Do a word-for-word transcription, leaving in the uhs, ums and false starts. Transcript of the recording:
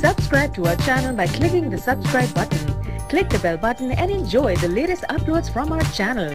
Subscribe to our channel by clicking the subscribe button. Click the bell button and enjoy the latest uploads from our channel.